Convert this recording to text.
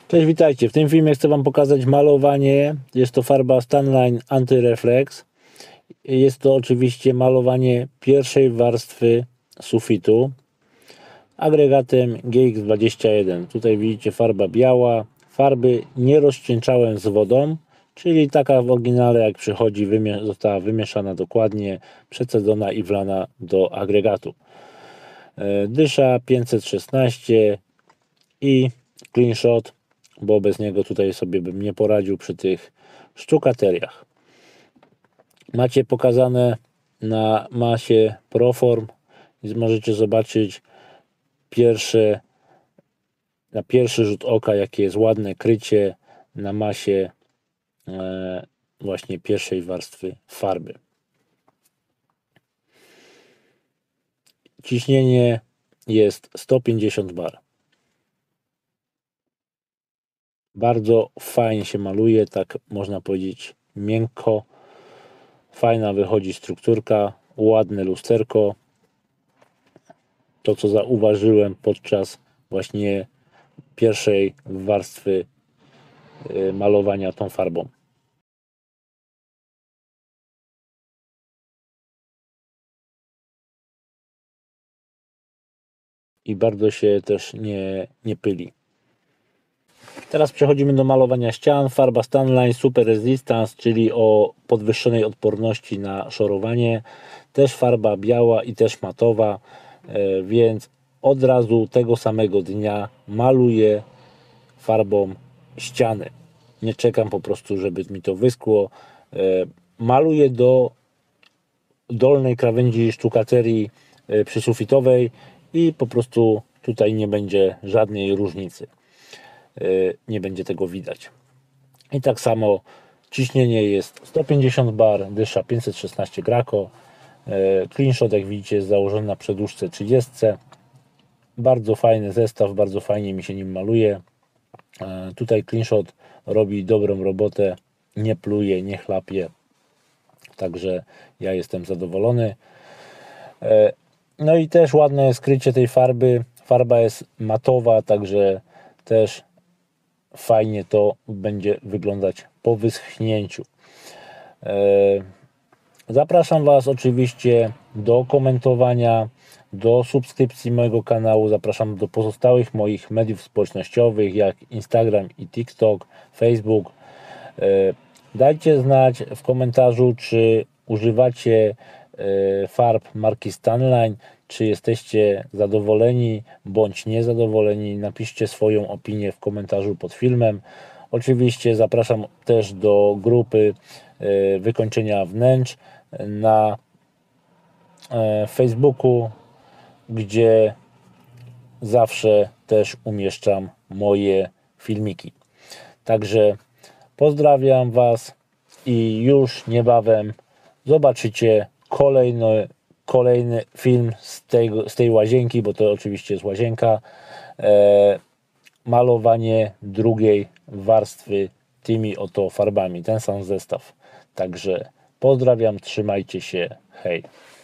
Cześć, witajcie. W tym filmie chcę Wam pokazać malowanie. Jest to farba Stanline Anti-Reflex. Jest to oczywiście malowanie pierwszej warstwy sufitu agregatem GX21. Tutaj widzicie farba biała. Farby nie rozcieńczałem z wodą, czyli taka w oryginale jak przychodzi, została wymieszana dokładnie, przecedzona i wlana do agregatu. Dysza 516 i clean shot, bo bez niego tutaj sobie bym nie poradził przy tych sztukateriach. Macie pokazane na masie Proform i możecie zobaczyć na pierwszy rzut oka, jakie jest ładne krycie na masie właśnie pierwszej warstwy farby. Ciśnienie jest 150 bar. Bardzo fajnie się maluje, tak można powiedzieć miękko. Fajna wychodzi strukturka, ładne lusterko. To, co zauważyłem podczas właśnie pierwszej warstwy malowania tą farbą. I bardzo się też nie pyli. Teraz przechodzimy do malowania ścian. Farba Stanline Super Resistance, czyli o podwyższonej odporności na szorowanie. Też farba biała i też matowa, więc od razu tego samego dnia maluję farbą ściany. Nie czekam po prostu, żeby mi to wyschło. Maluję do dolnej krawędzi sztukaterii przysufitowej i po prostu tutaj nie będzie żadnej różnicy. Nie będzie tego widać. I tak samo ciśnienie jest 150 bar, dysza 516 Graco. Clean shot, jak widzicie, jest założony na przedłużce 30. Bardzo fajny zestaw, bardzo fajnie mi się nim maluje. Tutaj clean shot robi dobrą robotę, nie pluje, nie chlapie. Także ja jestem zadowolony. No i też ładne skrycie tej farby. Farba jest matowa, także też fajnie to będzie wyglądać po wyschnięciu. Zapraszam Was oczywiście do komentowania, do subskrypcji mojego kanału. Zapraszam do pozostałych moich mediów społecznościowych, jak Instagram i TikTok, Facebook. Dajcie znać w komentarzu, czy używacie farb marki Stanline, czy jesteście zadowoleni bądź niezadowoleni. Napiszcie swoją opinię w komentarzu pod filmem. Oczywiście zapraszam też do grupy wykończenia wnętrz na Facebooku, gdzie zawsze też umieszczam moje filmiki. Także pozdrawiam Was i już niebawem zobaczycie kolejny film z tej łazienki, bo to oczywiście jest łazienka. Malowanie drugiej warstwy tymi oto farbami, ten sam zestaw. Także pozdrawiam, trzymajcie się, hej.